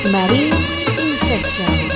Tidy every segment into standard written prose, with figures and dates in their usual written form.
Marie in session.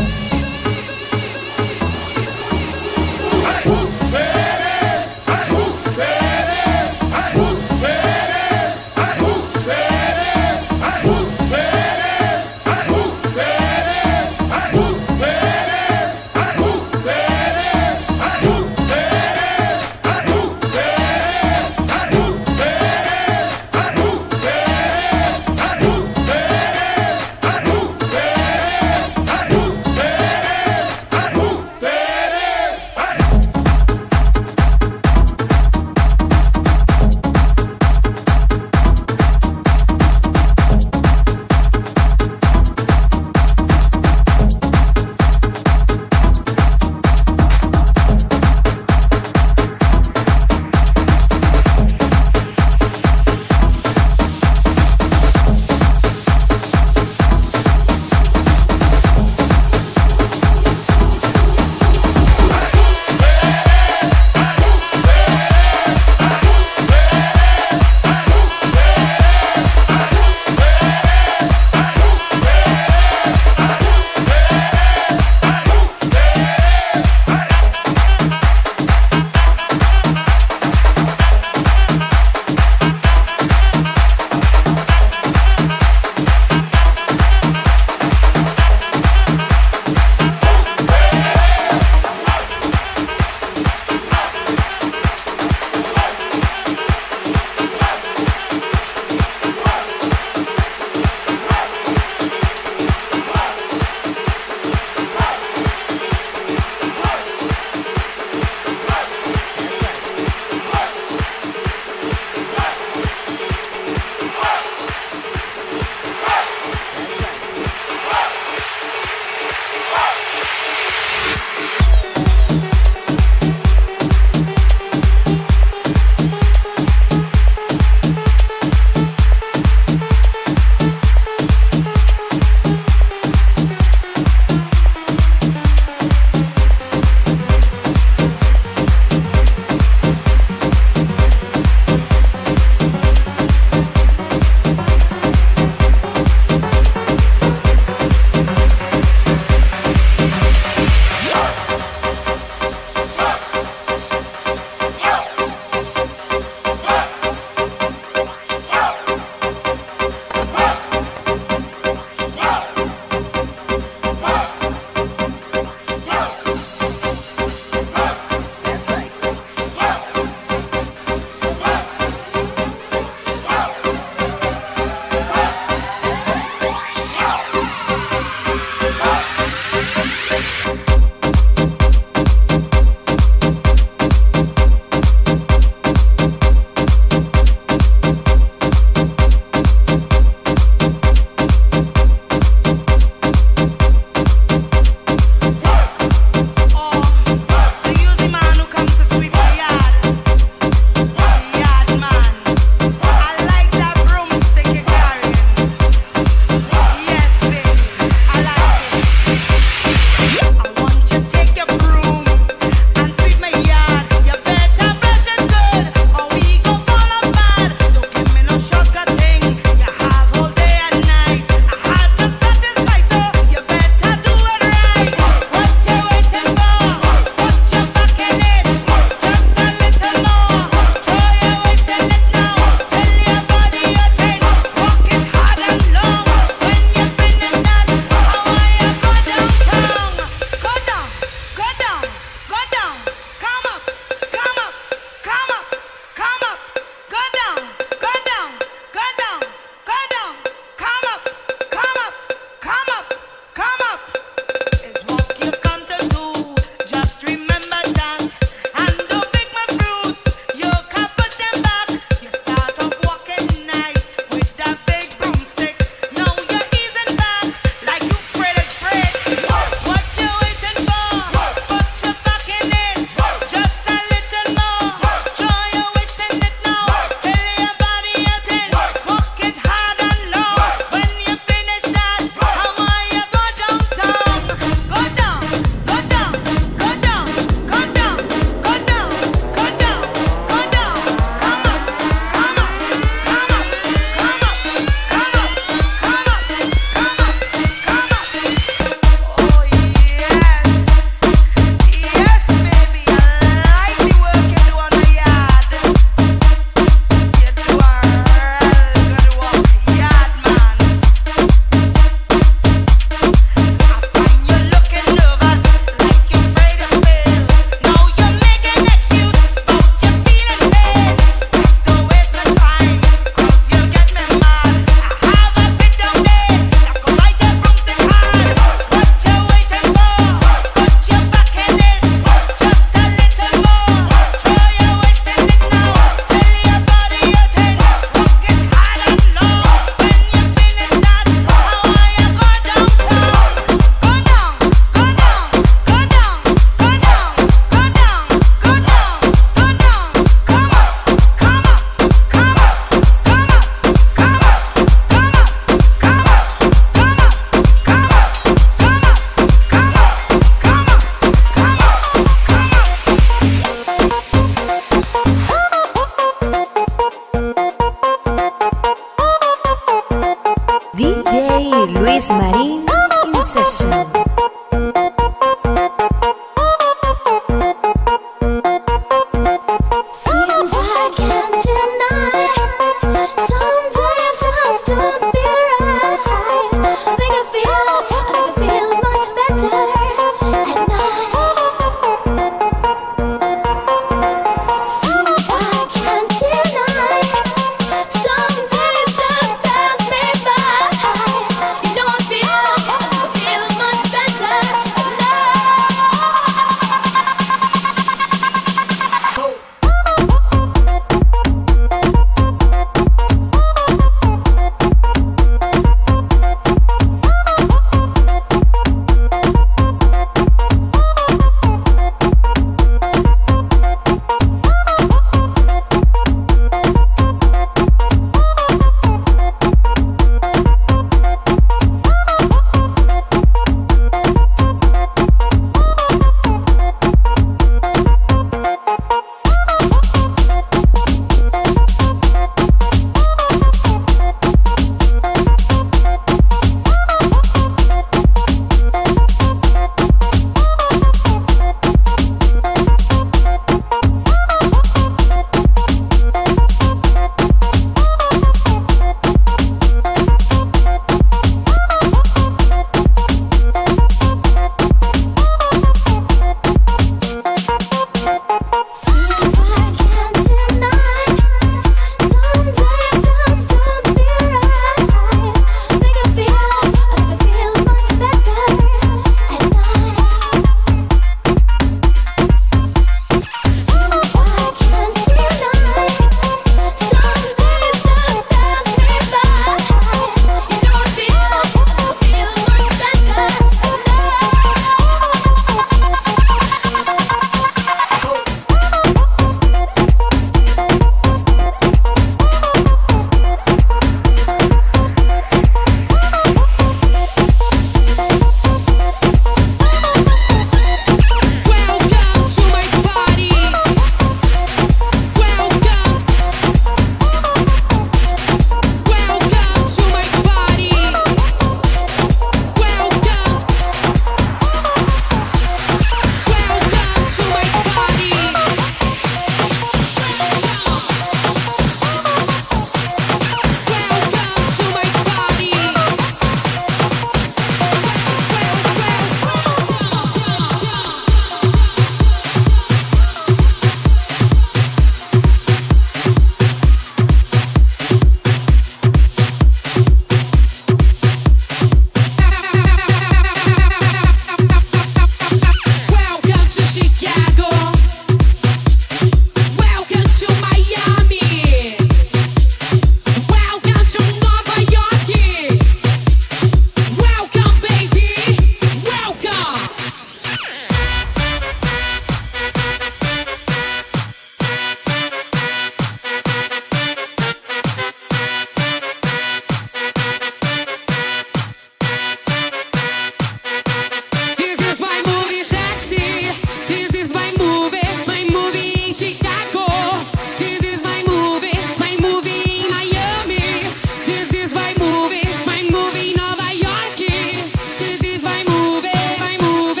Chicago. This is my movie in Miami. This is my movie in Nova York. This is my movie, my movie.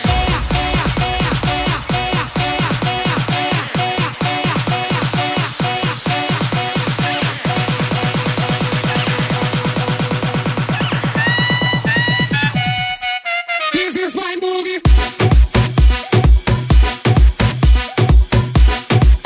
This is my movie.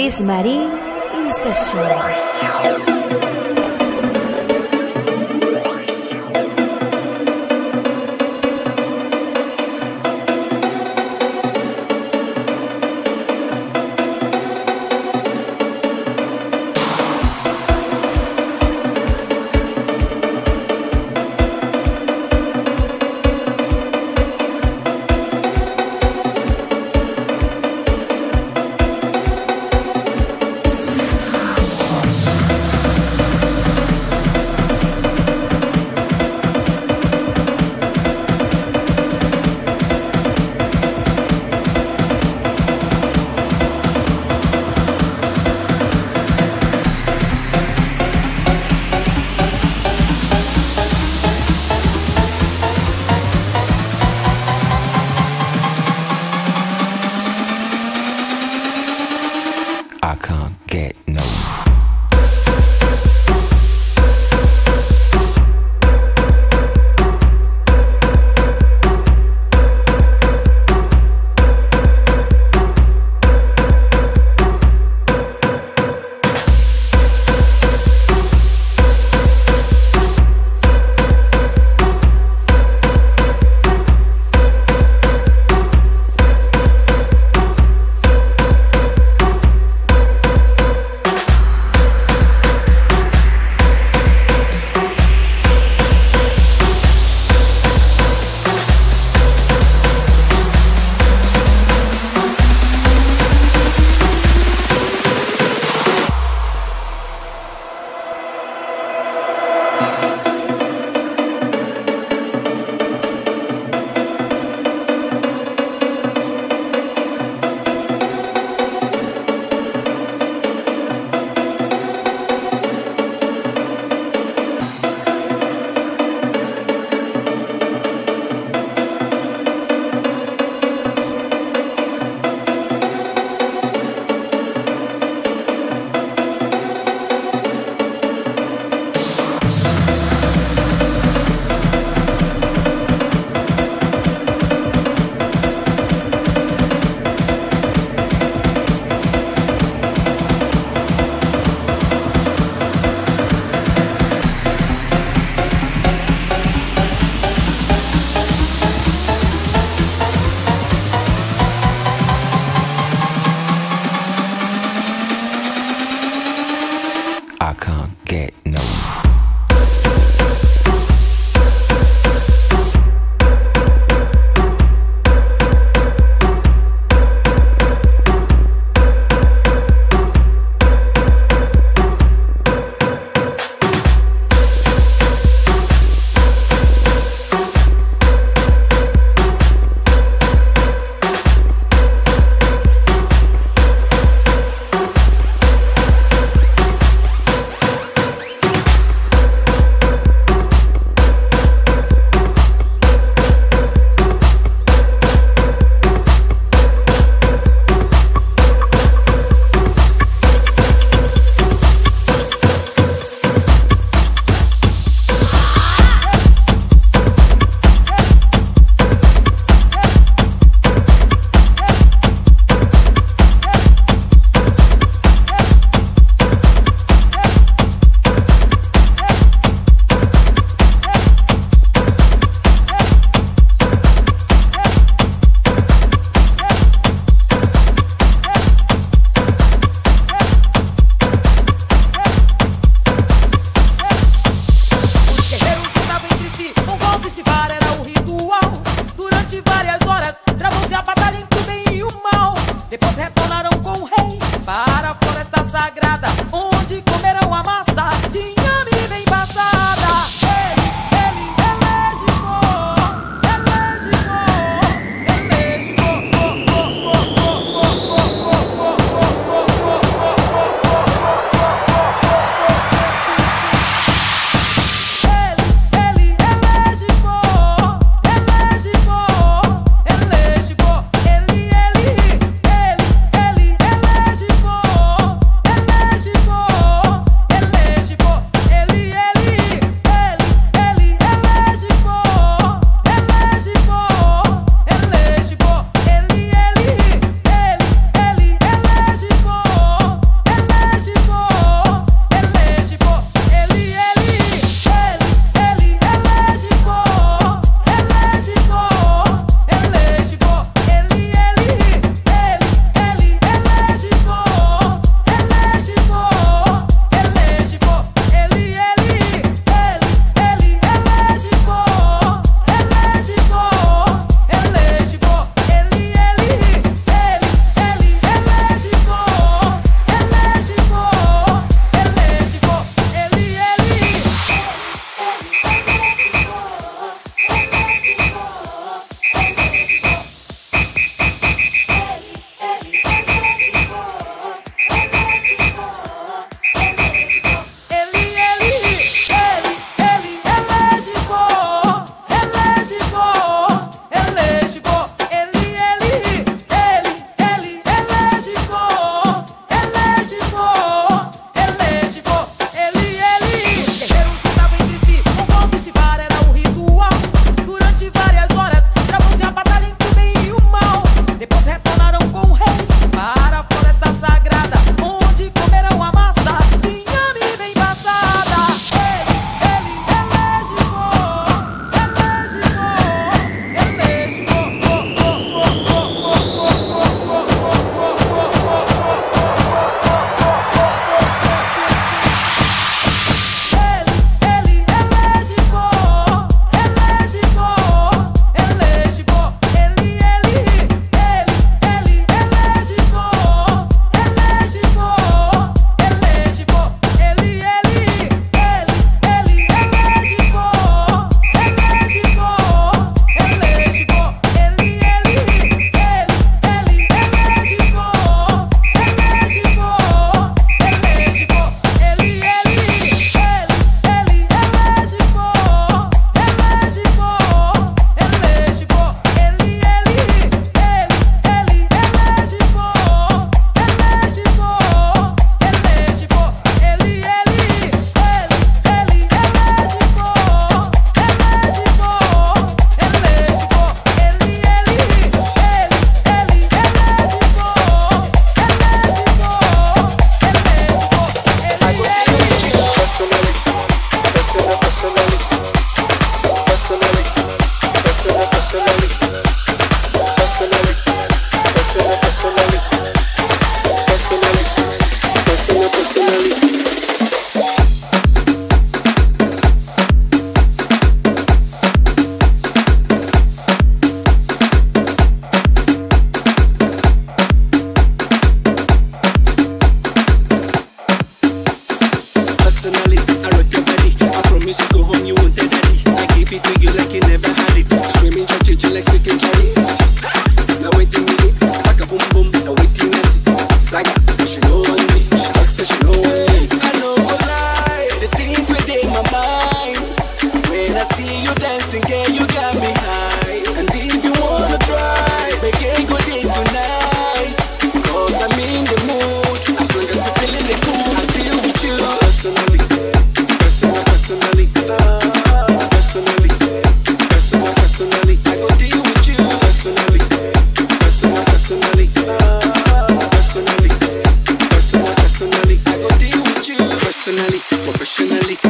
Chris Marie in session.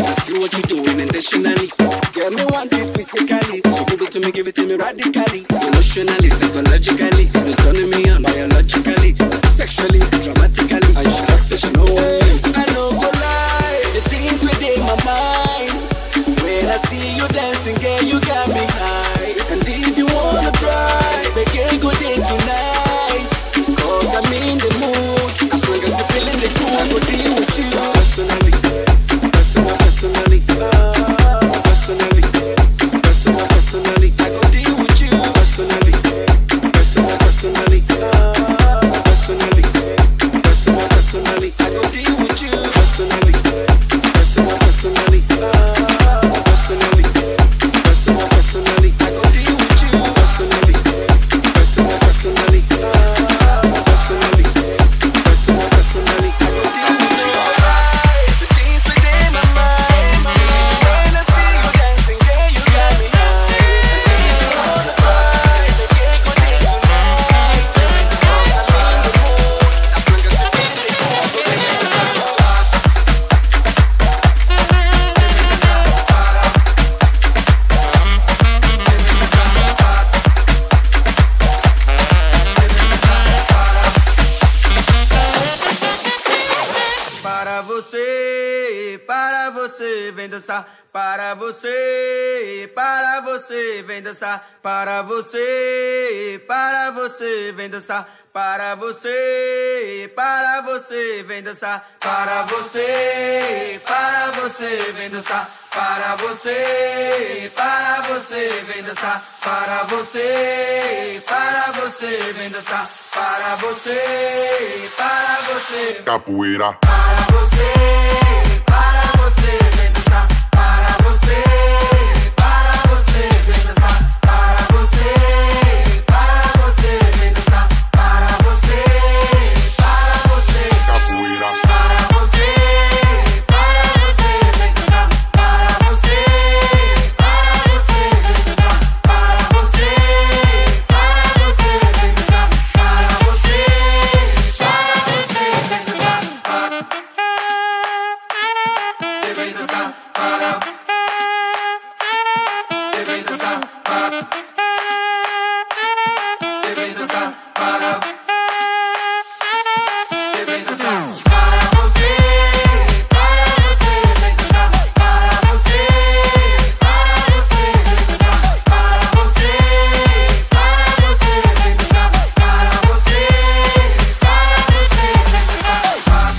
I see what you're doing intentionally. Get me want it physically, so give it to me radically. Emotionally, psychologically, you're turning me on biologically, sexually, dramatically. And she talks, she know it. I know go lie, the things within my mind. When I see you dancing, girl, you got me high. And if you wanna try, we can go day tonight. Cause I'm in the mood. As long as you're feeling the cool, I go deal with you. Personally, personally, personally, personally, I go deal with you. Personally, personally, personally, I go deal with you. Personally, personally, personally, I go deal with you. Personally, personally, personally, I go deal with you. The things within my mind. When I see you dancing, girl, you got me high. And if you wanna try, we can go day tonight. Cause I'm in the mood. As long as you're feeling the cool, I go deal with you. Vem dançar para você, vem dançar para você, vem dançar para você, vem dançar para você, vem dançar para você, vem dançar para você, vem dançar para você, Capoeira. para você, vem dançar para você, vem dançar para você, vem dançar para você, Capoeira. para você, vem dançar para você, vem dançar para você, vem dançar para você, vem dançar para vem dançar para vem dançar para vem dançar para vem dançar para você, vem dançar para você, vem dançar para você, vem dançar para você, vem dançar para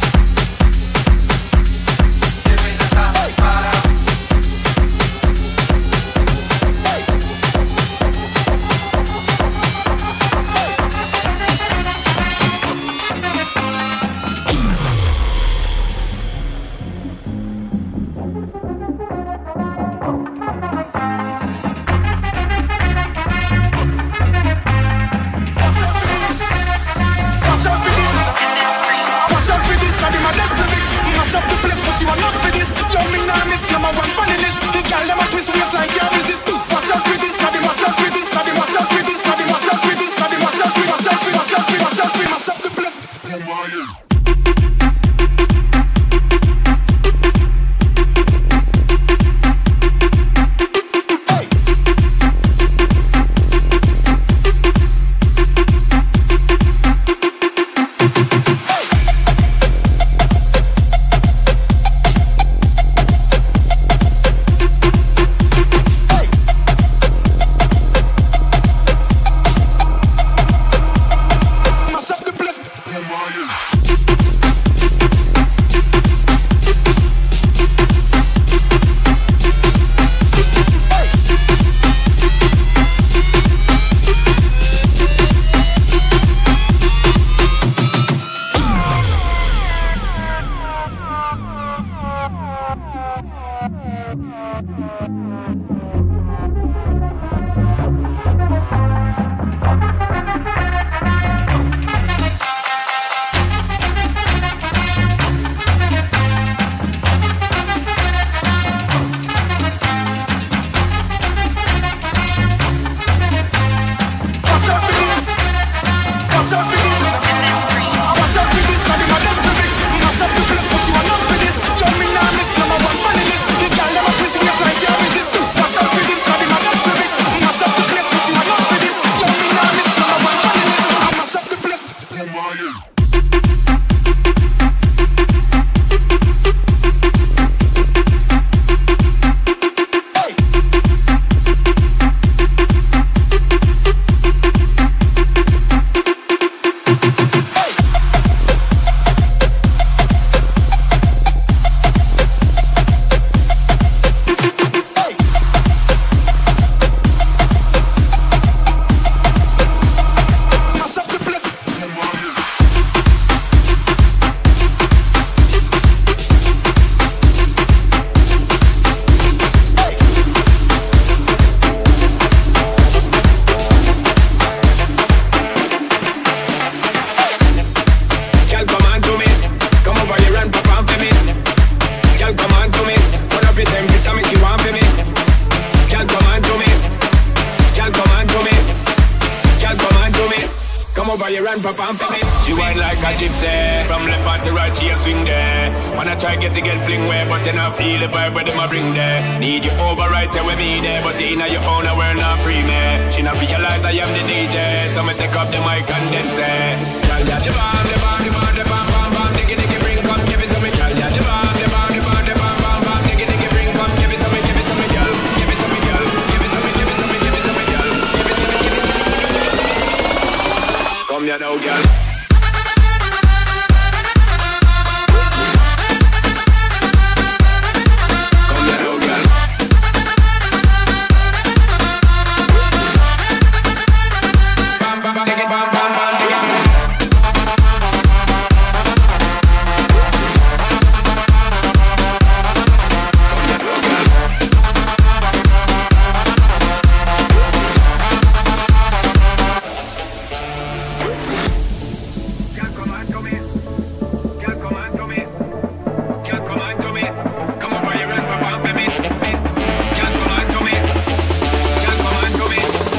over here and perform for me. She whine like a gypsy, from left hand to right she a swing there. Wanna try get fling way, but you not feel the vibe where them a bring there. Need you over right there with me there, but in your own a world not free me. She not realize I am the DJ, so me take up the mic and then say, girl, yeah, the bomb, the bomb, the bomb, the bomb, bomb, bomb, diggy, diggy, bring, come, give it to me, girl, yeah, the bomb, the bomb, the bomb, the bomb, bomb, bomb, diggy, diggy, bring, come, give it to me, girl, give it to me, girl, give it to me, give it to me, give it to me, girl, give it to me, give it to me, give it to me, come here now, girl.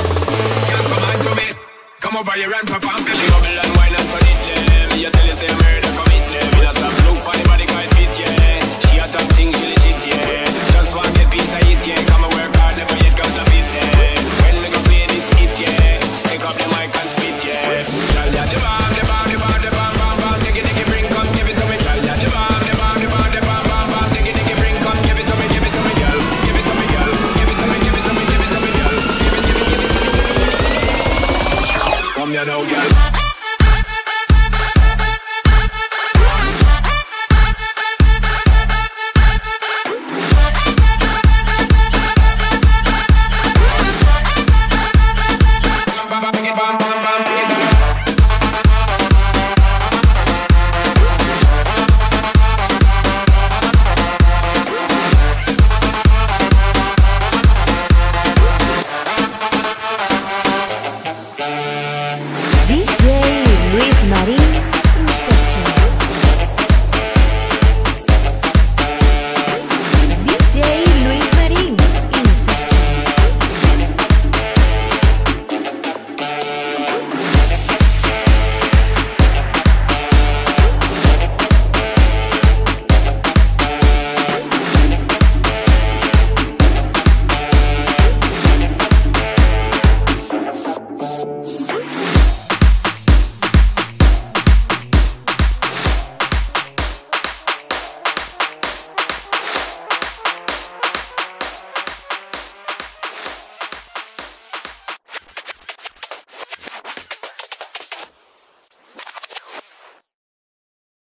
Over here and perform for me. Bubble and wine and turn it, me I tell you say I'm